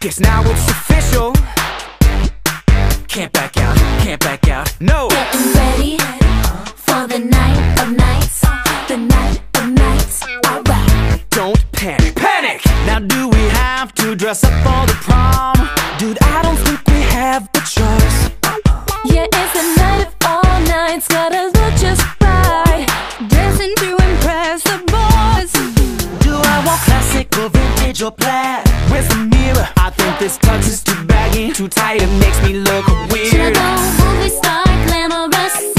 Guess now it's official. Can't back out, can't back out, no. Getting ready for the night of nights, the night of nights, alright. Don't panic, panic! Now do we have to dress up for the prom? Dude, I don't think we have a choice. Yeah, it's the night of all nights, gotta look just right, dressing to impress the boys. Do I want classic or vintage or plaid? Where's the mirror? I think this tux is too baggy, too tight, it makes me look Should I weird. go movie star, glamorous?